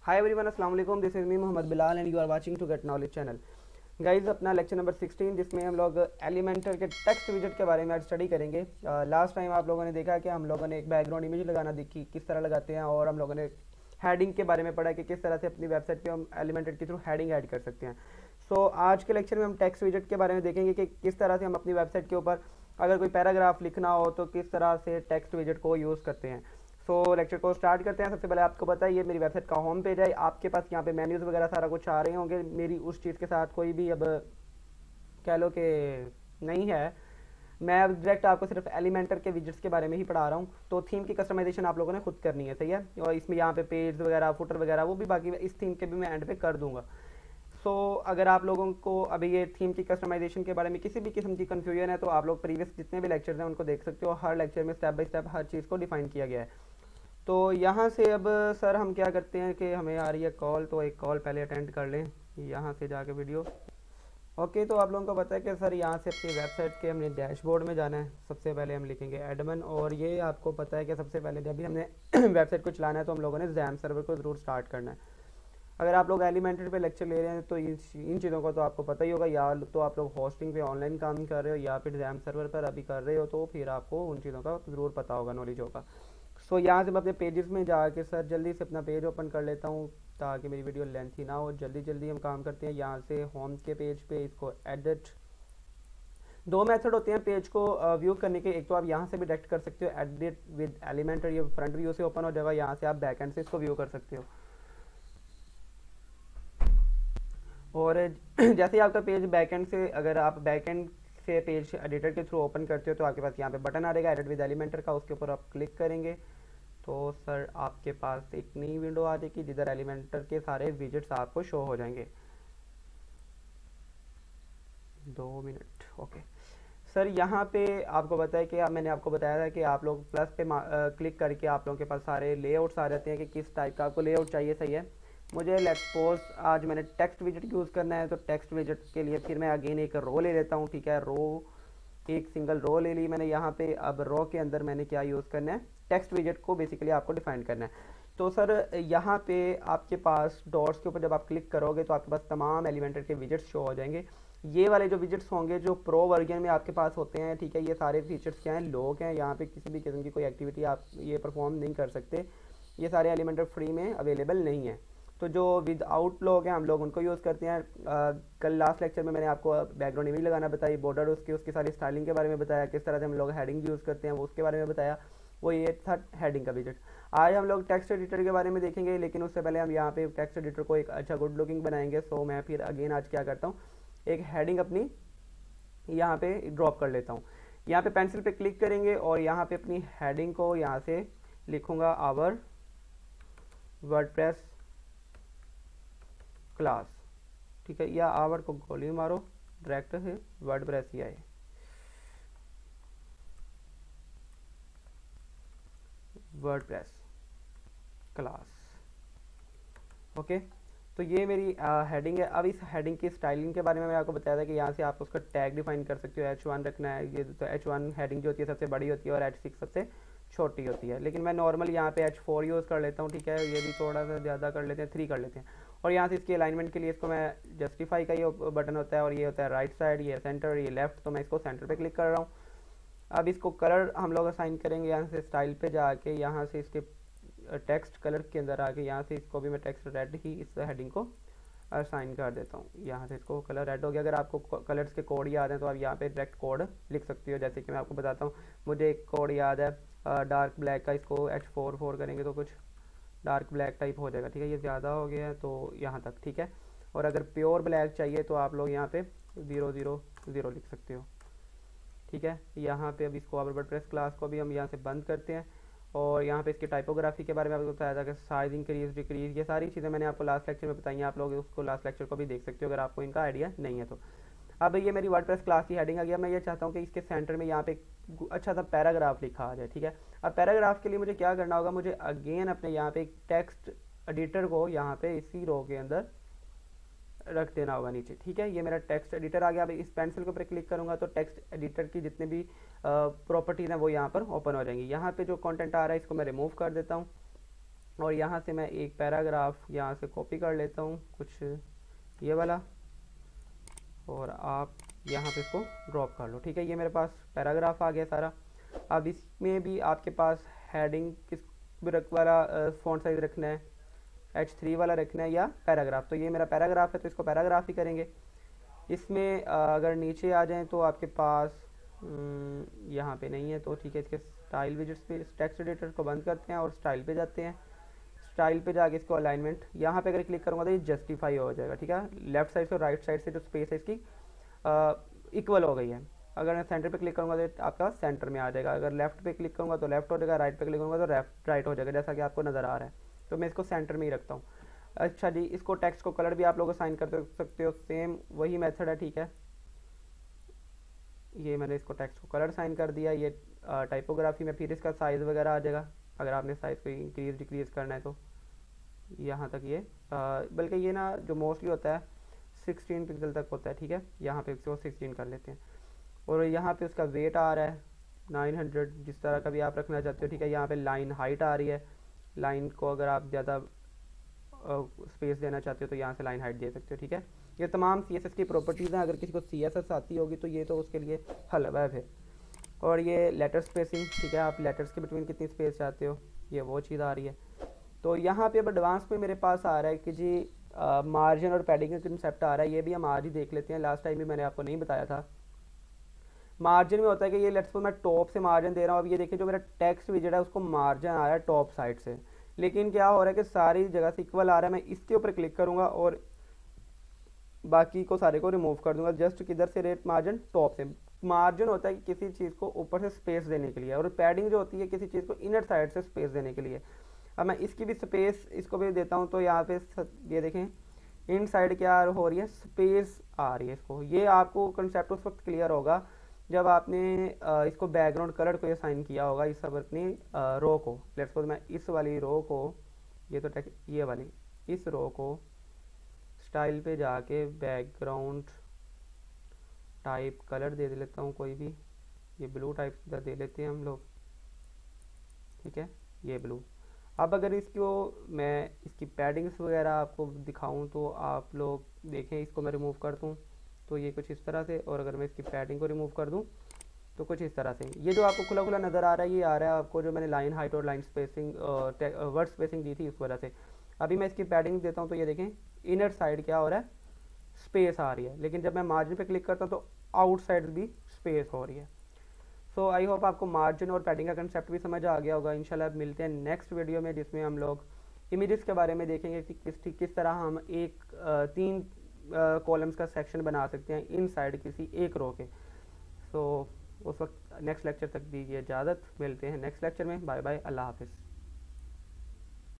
हाय everyone, अस्सलाम वालेकुम। This is me Mohammad Bilal and you are watching to get knowledge channel. Guys, अपना lecture number 16 जिसमें हम लोग एलिमेंटर के टेक्स्ट विजेट के बारे में आज स्टडी करेंगे। लास्ट टाइम आप लोगों ने देखा कि हम लोगों ने एक बैकग्राउंड इमेज लगाना देखी किस तरह लगाते हैं, और हम लोगों ने हेडिंग के बारे में पढ़ा कि किस तरह से अपनी वेबसाइट पे हम एलिमेंटर के थ्रू हेडिंग ऐड कर सकते हैं। सो आज के लेक्चर में हम टेक्स्ट विजेट के बारे में देखेंगे कि किस तरह से हम अपनी वेबसाइट के ऊपर अगर कोई पैराग्राफ लिखना हो तो किस तरह से टेक्स्ट विजेट को यूज़ करते हैं। लेक्चर को स्टार्ट करते हैं। सबसे पहले आपको पता है ये मेरी वेबसाइट का होम पेज है। आपके पास यहाँ पे मेन्यूज़ वगैरह सारा कुछ आ रहे होंगे। मेरी उस चीज़ के साथ कोई भी अब कह लो कि नहीं है। मैं अब डायरेक्ट आपको सिर्फ एलिमेंटर के विजेट्स के बारे में ही पढ़ा रहा हूँ। तो थीम की कस्टमाइजेशन आप लोगों ने खुद करनी है, सही है। और इसमें यहाँ पे पेज वगैरह, फुटर वगैरह वो भी बाकी इस थीम के भी मैं एंड पे कर दूंगा। अगर आप लोगों को अभी ये थीम की कस्टमाइजेशन के बारे में किसी भी किस्म की कन्फ्यूजन है तो आप लोग प्रीवियस जितने भी लेक्चर्स हैं उनको देख सकते हो। हर लेक्चर में स्टेप बाय स्टेप हर चीज़ को डिफाइन किया गया है। तो यहाँ से अब सर हम क्या करते हैं कि हमें आ रही है कॉल, तो एक कॉल पहले अटेंड कर लें यहाँ से जाके वीडियो। ओके, तो आप लोगों को पता है कि सर यहाँ से अपनी वेबसाइट के हमने डैशबोर्ड में जाना है। सबसे पहले हम लिखेंगे एडमिन, और ये आपको पता है कि सबसे पहले जब भी हमने वेबसाइट को चलाना है तो हम लोगों ने XAMPP सर्वर को ज़रूर स्टार्ट करना है। अगर आप लोग एलिमेंटर पे लेक्चर ले रहे हैं तो इन चीज़ों को तो आपको पता ही होगा, या तो आप लोग होस्टिंग पे ऑनलाइन काम कर रहे हो या फिर XAMPP सर्वर पर अभी कर रहे हो, तो फिर आपको उन चीज़ों का ज़रूर पता होगा, नॉलेज होगा। यहाँ से मैं अपने पेजेस में जाके सर जल्दी से अपना पेज ओपन कर लेता हूँ ताकि मेरी वीडियो लेंथी ना हो। जल्दी हम काम करते हैं। यहाँ से होम के पेज पे इसको एडिट, दो मेथड होते हैं पेज को व्यू करने के। एक तो आप यहाँ से भी डायरेक्ट कर सकते हो एडिट विद एलिमेंटर, ये फ्रंट व्यू से ओपन हो जाएगा। यहाँ से आप बैक एंड से इसको व्यू कर सकते हो। और जैसे ही आपका पेज बैकएंड से, अगर आप बैकएंड से पेज एडिटर के थ्रू ओपन करते हो तो आपके पास यहाँ पे बटन आ रहेगा एडिट विद एलिमेंटर का। उसके ऊपर आप क्लिक करेंगे तो सर आपके पास एक नई विंडो आ जाएगी जिधर एलिमेंटर के सारे विजेट्स आपको शो हो जाएंगे। 2 मिनट। ओके सर, यहाँ पे आपको पता है कि मैंने आपको बताया था कि आप लोग प्लस पे क्लिक करके आप लोगों के पास सारे लेआउट्स आ जाते हैं कि किस टाइप का आपको लेआउट चाहिए, सही है। मुझे लेट्स सपोज आज मैंने टेक्स्ट विजेट यूज़ करना है, तो टेक्स्ट विजेट के लिए फिर मैं अगेन एक रो ले लेता हूँ, ठीक है। एक सिंगल रो ले ली मैंने यहाँ पे। अब रो के अंदर मैंने क्या यूज़ करना है, टेक्स्ट विजेट को बेसिकली आपको डिफाइन करना है। तो सर यहाँ पे आपके पास डॉट्स के ऊपर जब आप क्लिक करोगे तो आपके पास तमाम एलिमेंटर के विजेट्स शो हो जाएंगे। ये वाले जो विजेट्स होंगे जो प्रो वर्जन में आपके पास होते हैं, ठीक है, ये सारे फीचर्स क्या हैं, लोग हैं। यहाँ पे किसी भी किस्म की कोई एक्टिविटी आप ये परफॉर्म नहीं कर सकते। ये सारे एलिमेंटर फ्री में अवेलेबल नहीं है। तो जो विदाउट लोग हैं हम लोग उनको यूज़ करते हैं। कल लास्ट लेक्चर में मैंने आपको बैकग्राउंड इमेज लगाना बताई, बॉर्डर उसकी सारी स्टाइलिंग के बारे में बताया, किस तरह से हम लोग हेडिंग यूज़ करते हैं वो उसके बारे में बताया। वो ये था हेडिंग का विजेट। आज हम लोग टेक्स्ट एडिटर के बारे में देखेंगे, लेकिन उससे पहले हम यहाँ पे टेक्स्ट एडिटर को एक अच्छा गुड लुकिंग बनाएंगे। मैं फिर अगेन आज क्या करता हूँ, एक हेडिंग अपनी यहाँ पे ड्रॉप कर लेता हूँ। यहाँ पे पेंसिल पे क्लिक करेंगे और यहाँ पे अपनी हेडिंग को यहाँ से लिखूँगा आवर वर्डप्रेस क्लास, ठीक है, या आवर को गोली मारो डायरेक्ट है वर्डप्रेस ही आए, वर्डप्रेस क्लास। ओके, तो ये मेरी हेडिंग है। अब इस हेडिंग की स्टाइलिंग के बारे में मैं आपको बताया था कि यहाँ से आप उसका टैग डिफाइन कर सकते हो। H1 रखना है, ये तो H1 हेडिंग जो होती है सबसे बड़ी होती है और H6 सबसे छोटी होती है। लेकिन मैं नॉर्मल यहाँ पे H4 यूज़ कर लेता हूँ, ठीक है। ये भी थोड़ा सा ज़्यादा कर लेते हैं, 3 कर लेते हैं। और यहाँ से इसकी अलाइनमेंट के लिए इसको मैं जस्टिफाई का ये बटन होता है, और ये होता है राइट साइड, ये सेंटर, ये लेफ्ट। तो मैं इसको सेंटर पे क्लिक कर रहा हूँ। अब इसको कलर हम लोग असाइन करेंगे। यहाँ से स्टाइल पे जाके यहाँ से इसके टेक्स्ट कलर के अंदर आके यहाँ से इसको भी मैं टेक्स्ट रेड ही इस हेडिंग को असाइन कर देता हूँ। यहाँ से इसको कलर रेड हो गया। अगर आपको कलर्स के कोड याद हैं तो आप यहाँ पे डायरेक्ट कोड लिख सकते हो। जैसे कि मैं आपको बताता हूँ, मुझे एक कोड याद है डार्क ब्लैक का। इसको H4 करेंगे तो कुछ डार्क ब्लैक टाइप हो जाएगा, ठीक है। ये ज़्यादा हो गया है तो यहाँ तक, ठीक है। और अगर प्योर ब्लैक चाहिए तो आप लोग यहाँ पे 000 लिख सकते हो, ठीक है। यहाँ पे अब इसको वर्डप्रेस क्लास को भी हम यहाँ से बंद करते हैं। और यहाँ पे इसकी टाइपोग्राफी के बारे में आपको बताया था कि साइज इंक्रीज डिक्रीज, ये सारी चीज़ें मैंने आपको लास्ट लेक्चर में बताई हैं। आप लोग उसको लास्ट लेक्चर को भी देख सकते हो अगर आपको इनका आइडिया नहीं है तो। अब ये मेरी वर्डप्रेस क्लास की हेडिंग आ गया। मैं ये चाहता हूँ कि इसके सेंटर में यहाँ पे अच्छा सा पैराग्राफ लिखा आ जाए, ठीक है। अब पैराग्राफ के लिए मुझे क्या करना होगा, मुझे अगेन अपने यहाँ पे एक टेक्स्ट एडिटर को यहाँ पे इसी रो के अंदर रख देना होगा नीचे, ठीक है। ये मेरा टेक्स्ट एडिटर आ गया। अब इस पेंसिल के ऊपर क्लिक करूंगा तो टेक्स्ट एडिटर की जितने भी प्रॉपर्टीज हैं वो यहाँ पर ओपन हो जाएंगी। यहाँ पे जो कंटेंट आ रहा है इसको मैं रिमूव कर देता हूँ। और यहाँ से मैं एक पैराग्राफ यहाँ से कॉपी कर लेता हूँ कुछ ये वाला, और आप यहाँ पे इसको ड्रॉप कर लो। ठीक है, ये मेरे पास पैराग्राफ आ गया सारा। अब इसमें भी आपके पास हेडिंग किस वाला फ़ॉन्ट साइज रखना है, H3 वाला रखना है या पैराग्राफ। तो ये मेरा पैराग्राफ है तो इसको पैराग्राफ ही करेंगे। इसमें अगर नीचे आ जाएं तो आपके पास यहाँ पे नहीं है, तो ठीक है, इसके स्टाइल विजेट्स पे टेक्स्ट एडिटर को बंद करते हैं और स्टाइल पे जाते हैं। स्टाइल पे जाके इसको अलाइनमेंट यहाँ पे अगर क्लिक करूँगा तो ये जस्टिफाई हो जाएगा। ठीक है, लेफ्ट साइड से राइट साइड से जो स्पेस है इसकी इक्वल हो गई है। अगर मैं सेंटर पे क्लिक करूँगा तो आपका सेंटर में आ जाएगा, अगर लेफ्ट पे क्लिक करूँगा तो लेफ्ट हो जाएगा, राइट पे क्लिक करूँगा तो राइट हो जाएगा, जैसा कि आपको नज़र आ रहा है। तो मैं इसको सेंटर में ही रखता हूँ। अच्छा जी, इसको टेक्स्ट को कलर भी आप लोग असाइन कर सकते हो, सेम वही मेथड है। ठीक है, ये मैंने इसको टेक्स्ट को कलर साइन कर दिया। ये टाइपोग्राफी में फिर इसका साइज़ वगैरह आ जाएगा, अगर आपने साइज़ को इंक्रीज डिक्रीज करना है तो यहाँ तक ये बल्कि ये ना जो मोस्टली होता है 16 पिक्सल तक होता है। ठीक है, यहाँ पे इसको 16 कर लेते हैं। और यहाँ पे उसका वेट आ रहा है 900, जिस तरह का भी आप रखना चाहते हो। ठीक है, यहाँ पे लाइन हाइट आ रही है, लाइन को अगर आप ज़्यादा स्पेस देना चाहते हो तो यहाँ से लाइन हाइट दे सकते हो। ठीक है, ये तमाम CSS की प्रॉपर्टीज़ हैं। अगर किसी को CSS आती होगी तो ये तो उसके लिए हलवा है फिर। और ये लेटर स्पेसिंग, ठीक है, आप लेटर्स के बिटवीन कितनी स्पेस चाहते हो, ये वो चीज़ आ रही है। तो यहाँ पे अब एडवांस पे मेरे पास आ रहा है कि जी मार्जिन और पैडिंग का कंसेप्ट आ रहा है। ये भी हम आज ही देख लेते हैं, लास्ट टाइम भी मैंने आपको नहीं बताया था। मार्जिन में होता है कि ये लेट्स सपोज मैं टॉप से मार्जिन दे रहा हूँ। अब ये देखिए जो मेरा टेक्स्ट विजेट है उसको मार्जिन आ रहा है टॉप साइड से, लेकिन क्या हो रहा है कि सारी जगह से इक्वल आ रहा है। मैं इसके ऊपर क्लिक करूँगा और बाकी को सारे को रिमूव कर दूंगा। जस्ट किधर से रेट मार्जिन, टॉप से। मार्जिन होता है कि किसी चीज़ को ऊपर से स्पेस देने के लिए, और पैडिंग जो होती है किसी चीज़ को इनर साइड से स्पेस देने के लिए। अब मैं इसकी भी स्पेस इसको भी देता हूँ, तो यहाँ पे ये देखें इन साइड क्या हो रही है, स्पेस आ रही है इसको। ये आपको कंसेप्ट उस वक्त क्लियर होगा जब आपने इसको बैकग्राउंड कलर को असाइन किया होगा इस सब अपनी रो को। लेट्स सपोज मैं इस वाली रो को, ये तो ये वाली इस रो को स्टाइल पे जाके बैकग्राउंड टाइप कलर दे लेता हूँ कोई भी, ये ब्लू टाइप का दे लेते हैं हम लोग। ठीक है, ये ब्लू। अब अगर इसको मैं इसकी पैडिंग्स वगैरह आपको दिखाऊं तो आप लोग देखें, इसको मैं रिमूव कर दूं तो ये कुछ इस तरह से, और अगर मैं इसकी पैडिंग को रिमूव कर दूं तो कुछ इस तरह से। ये जो आपको खुला खुला नज़र आ रहा है, ये आ रहा है आपको जो मैंने लाइन हाइट और लाइन स्पेसिंग वर्ड स्पेसिंग दी थी उस वजह से। अभी मैं इसकी पैडिंग देता हूँ तो ये देखें इनर साइड क्या हो रहा है, स्पेस आ रही है, लेकिन जब मैं मार्जिन पे क्लिक करता हूँ तो आउटसाइड भी स्पेस हो रही है। सो आई होप आपको मार्जिन और पैडिंग का कंसेप्ट भी समझ आ गया होगा। इंशाल्लाह मिलते हैं नेक्स्ट वीडियो में, जिसमें हम लोग इमेजेस के बारे में देखेंगे कि किस तरह हम एक 3 कॉलम्स का सेक्शन बना सकते हैं इनसाइड किसी एक रो के। सो उस वक्त नेक्स्ट लेक्चर तक दीजिए इजाज़त, मिलते हैं नेक्स्ट लेक्चर में। बाय बाय, अल्लाह हाफिज़।